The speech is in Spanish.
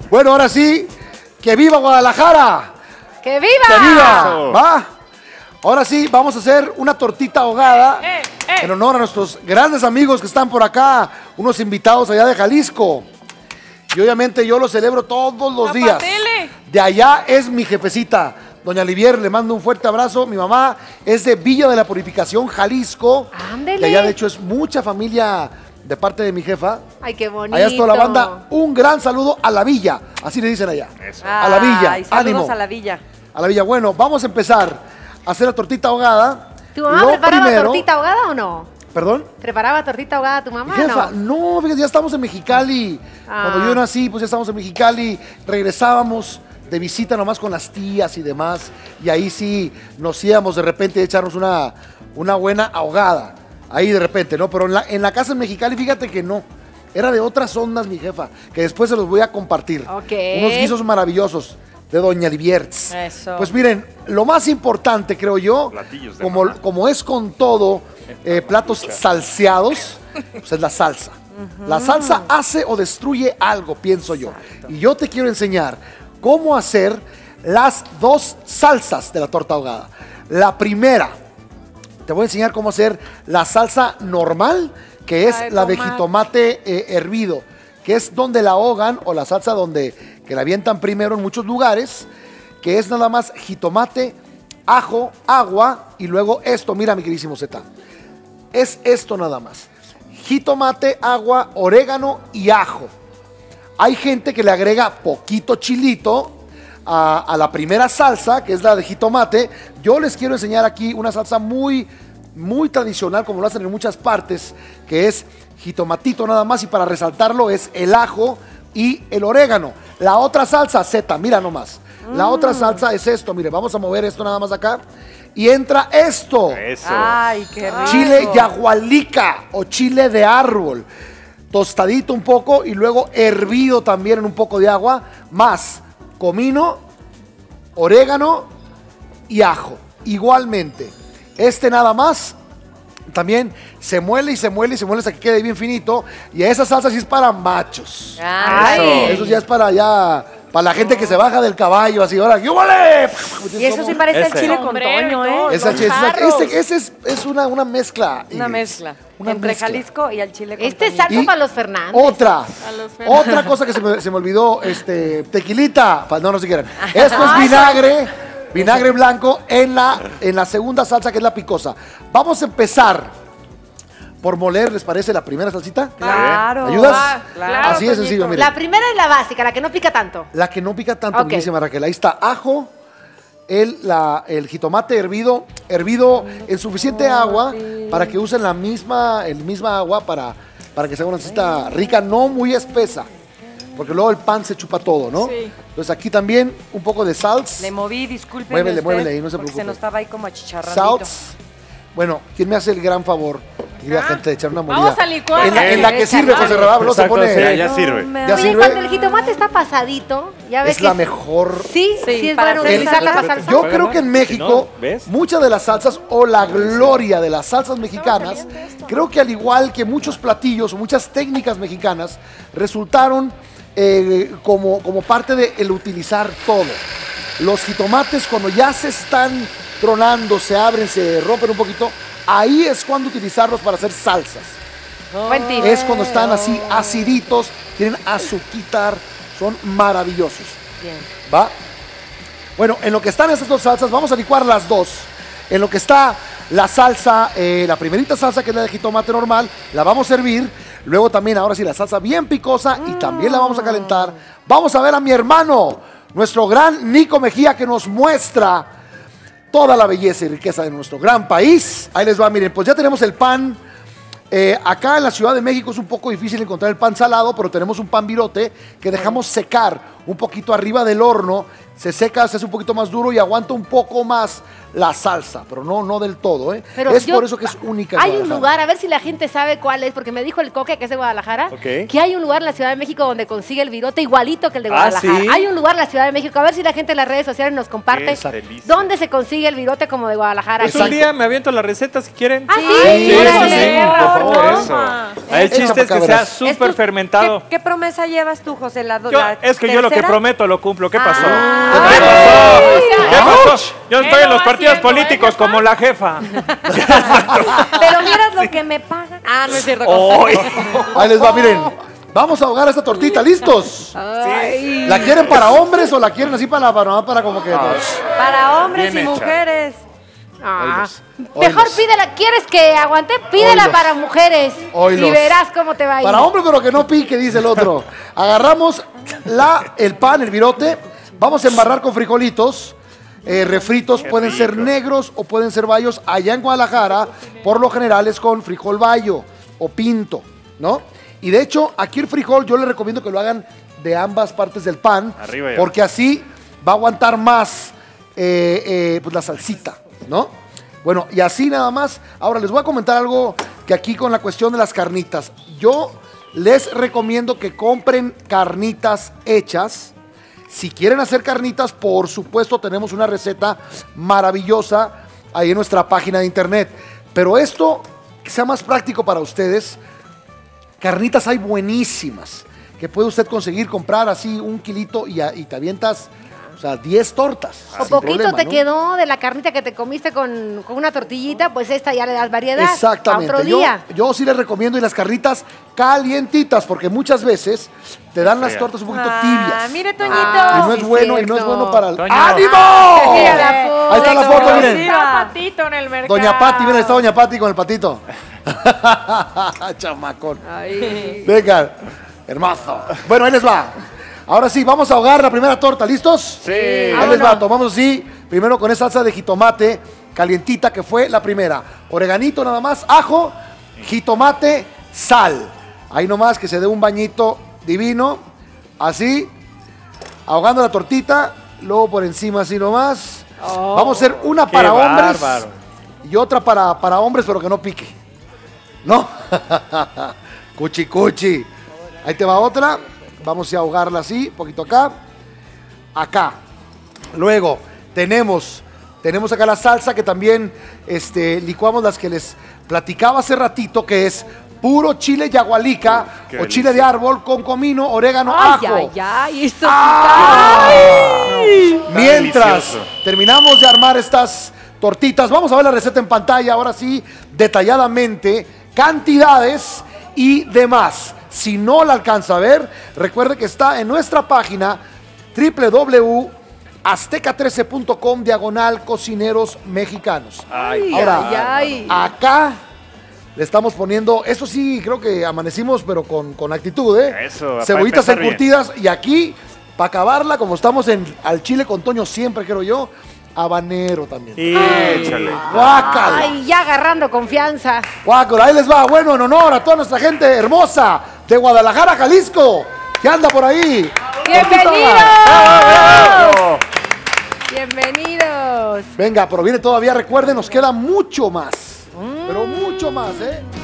Bueno, ahora sí, ¡que viva Guadalajara! ¡Que viva! ¡Que viva! ¿Va? Ahora sí, vamos a hacer una tortita ahogada en honor a nuestros grandes amigos que están por acá, unos invitados allá de Jalisco. Y obviamente yo lo celebro todos los días. De allá es mi jefecita, doña Livier, le mando un fuerte abrazo. Mi mamá es de Villa de la Purificación, Jalisco. ¡Ándele! Y allá de hecho es mucha familia de parte de mi jefa. ¡Ay, qué bonito! Allá es toda la banda. Un gran saludo a la Villa, así le dicen allá. Eso. A la Villa, Ay, saludos ánimo. a la Villa. A la Villa. Bueno, vamos a empezar a hacer la tortita ahogada. ¿Tu mamá preparaba tortita ahogada o no? ¿Perdón? ¿Preparaba tortita ahogada tu mamá? Jefa, no, fíjate, ya estamos en Mexicali. Cuando yo nací, pues ya estamos en Mexicali. Regresábamos de visita nomás con las tías y demás. Y ahí sí nos íbamos de repente a echarnos una buena ahogada. Ahí de repente, ¿no? Pero en la casa en Mexicali, fíjate que no. Era de otras ondas, mi jefa, que después se los voy a compartir. Ok. Unos guisos maravillosos de doña Liviertz. Eso. Pues miren, lo más importante, creo yo, Platillos de mamá. como es con todo, platos salseados, pues es la salsa. La salsa hace o destruye algo, pienso yo. Y yo te quiero enseñar cómo hacer las dos salsas de la torta ahogada. La primera, te voy a enseñar cómo hacer la salsa normal, que es la de jitomate hervido, que es donde la ahogan, o la salsa que la avientan primero en muchos lugares, que es nada más jitomate, ajo, agua y luego esto. Mira, mi queridísimo Zeta, es esto nada más: jitomate, agua, orégano y ajo. Hay gente que le agrega poquito chilito a la primera salsa, que es la de jitomate. Yo les quiero enseñar aquí una salsa muy tradicional, como lo hacen en muchas partes, que es jitomatito nada más, y para resaltarlo es el ajo y el orégano. La otra salsa, Zeta, mira nomás. La otra salsa es esto, mire, vamos a mover esto nada más acá. Y entra esto. Eso. Ay, qué rico. Chile yagualica o chile de árbol. Tostadito un poco y luego hervido también en un poco de agua, más comino, orégano y ajo. Igualmente, este nada más también se muele y se muele y se muele hasta que quede bien finito. Y esa salsa sí es para machos. Ay. Eso ya es para la gente que se baja del caballo, así, ahora, ¡qué vale! Y eso sí parece el chile con Sombrero y toño, todo. ¿eh? Ese es una mezcla. Una mezcla. Una Entre mezcla. Jalisco y el chile con Este es toño. salsa Y para los Fernández. Otra cosa que se me olvidó, tequilita. No se quieran. Esto es vinagre blanco en la segunda salsa, que es la picosa. Vamos a empezar por moler, ¿les parece la primera salsita? Claro. ¿Me ayudas? Claro, Así de sencillo, miren. La primera es la básica, la que no pica tanto. La que no pica tanto, Ok. buenísima, Raquel. Ahí está, ajo, el jitomate hervido en suficiente agua para que usen el misma agua para que sea una salsita rica, no muy espesa, porque luego el pan se chupa todo, ¿no? Sí. Entonces aquí también un poco de salsa. Le moví, disculpen. Muévele ahí, no se porque preocupe. se nos estaba ahí como achicharradito. Salsa. Bueno, ¿quién me hace el gran favor? Querida gente, de echar una molida. Vamos a licuar. En la que sirve, José Rabablo, se Exacto, pone. sí, ya sirve. Ya Oye, sirve. cuando el jitomate está pasadito, ya ves Es que la mejor. Sí, Sí, sí es para bueno hacer utilizarla salsa. para salsa. Yo creo que en México, Si no, ¿ves? muchas de las salsas o la gloria de las salsas mexicanas, creo que al igual que muchos platillos o muchas técnicas mexicanas, resultaron como parte de el utilizar todo. Los jitomates, cuando ya se están tronando, se abren, se rompen un poquito, ahí es cuando utilizarlos para hacer salsas. Buen tip. Es cuando están así aciditos, tienen azuquitar, son maravillosos. Bien. ¿Va? Bueno, en lo que están estas dos salsas, vamos a licuar las dos. En lo que está la salsa, la primerita salsa, que es la de jitomate normal, la vamos a hervir. Luego también, ahora sí, la salsa bien picosa y también la vamos a calentar. Vamos a ver a mi hermano, nuestro gran Nico Mejía, que nos muestra toda la belleza y riqueza de nuestro gran país. Ahí les va, miren, pues ya tenemos el pan. Acá en la Ciudad de México es un poco difícil encontrar el pan salado, pero tenemos un pan virote que dejamos secar un poquito arriba del horno. Se seca, se hace un poquito más duro y aguanta un poco más la salsa, pero no del todo, ¿eh? Pero es yo- por eso que es única en Hay un Guadalajara. lugar, a ver si la gente sabe cuál es, porque me dijo el Coque, que es de Guadalajara, Ok. que hay un lugar en la Ciudad de México donde consigue el virote igualito que el de Ah, Guadalajara. ¿sí? Hay un lugar en la Ciudad de México, a ver si la gente en las redes sociales nos comparte Esa delicia. dónde se consigue el virote como de Guadalajara. Pues un día me aviento la receta si quieren. Ah, sí, Sí, órale. sí, por favor, Toma. eso. El Echa chiste pa' es que acá, sea verás. súper fermentado. ¿Qué promesa llevas tú, José? Es que yo lo que que prometo lo cumplo. ¿Qué pasó? Ah. ¿Qué pasó? ¿Qué ¡Auch! pasó? Yo estoy en los partidos políticos como la jefa. Pero miras lo que me pagan. Ah, no es cierto. Ahí les va, miren. Vamos a ahogar esta tortita, ¿listos? Ay. ¿La quieren para hombres o la quieren así para como que... Para hombres Bien y hecha. mujeres. Ah. Oílos, Mejor oílos. pídela. ¿Quieres que aguante? Pídela Oílos. para mujeres. Oílos. Y verás cómo te va a ir. Para hombre, pero que no pique, dice el otro. Agarramos el pan, el virote. Vamos a embarrar con frijolitos. Refritos, pueden ser negros o pueden ser bayos. Allá en Guadalajara, por lo general es con frijol bayo o pinto, ¿no? Y de hecho, aquí el frijol yo les recomiendo que lo hagan de ambas partes del pan. Arriba y porque así va a aguantar más pues la salsita, ¿no? Bueno, y así nada más. Ahora les voy a comentar algo que aquí con la cuestión de las carnitas. Yo les recomiendo que compren carnitas hechas. Si quieren hacer carnitas, por supuesto, tenemos una receta maravillosa ahí en nuestra página de internet. Pero esto, que sea más práctico para ustedes, carnitas hay buenísimas que puede usted conseguir, comprar así un kilito y te avientas, o sea, 10 tortas. O sin poquito problema, te ¿no? quedó de la carnita que te comiste con una tortillita, pues esta ya le das variedad. Exactamente. A otro día. Yo sí les recomiendo y las carnitas calientitas, porque muchas veces te dan las tortas un poquito tibias. Mire, Toñito. Ah, Y no es sí, bueno, y no es cierto. bueno para el... Toño. ¡Ánimo! Mira la foto. Ahí está la foto, miren. Está Patito en el mercado. Doña Pati, mira, está Doña Pati con el patito. Chamacón. Ay. Venga, hermoso. Bueno, ahí les va. Ahora sí, vamos a ahogar la primera torta, ¿listos? Sí. Ahí les va, tomamos así, primero con esa salsa de jitomate calientita que fue la primera. Oreganito nada más, ajo, jitomate, sal. Ahí nomás que se dé un bañito divino, así, ahogando la tortita, luego por encima así nomás. Vamos a hacer una Qué para hombres bárbaro. y otra para hombres, pero que no pique. ¿No? Cuchi, cuchi. Ahí te va otra. Vamos a ahogarla así, poquito acá. Acá. Luego, tenemos acá la salsa que también licuamos las que les platicaba hace ratito, que es puro chile yagualica Qué o chile de delicia. árbol con comino, orégano, Ay, ajo. ay, ay. Esto Mientras delicioso. terminamos de armar estas tortitas, vamos a ver la receta en pantalla, ahora sí, detalladamente, cantidades y demás. Si no la alcanza a ver, recuerde que está en nuestra página www.azteca13.com/cocineros mexicanos. Ay, Ahora, ay. acá le estamos poniendo, eso sí, creo que amanecimos, pero con actitud, ¿eh? Eso, para Cebollitas empezar bien. encurtidas y aquí, para acabarla, como estamos al chile con Toño siempre, creo yo, habanero también. Échale. Guácala. Ay, ya agarrando confianza. Guácala, ahí les va. Bueno, en honor a toda nuestra gente hermosa de Guadalajara, Jalisco, que anda por ahí. ¡Bienvenidos! ¡Bravo! ¡Bienvenidos! Venga, pero viene todavía, recuerden, nos queda mucho más. Pero mucho más, ¿eh?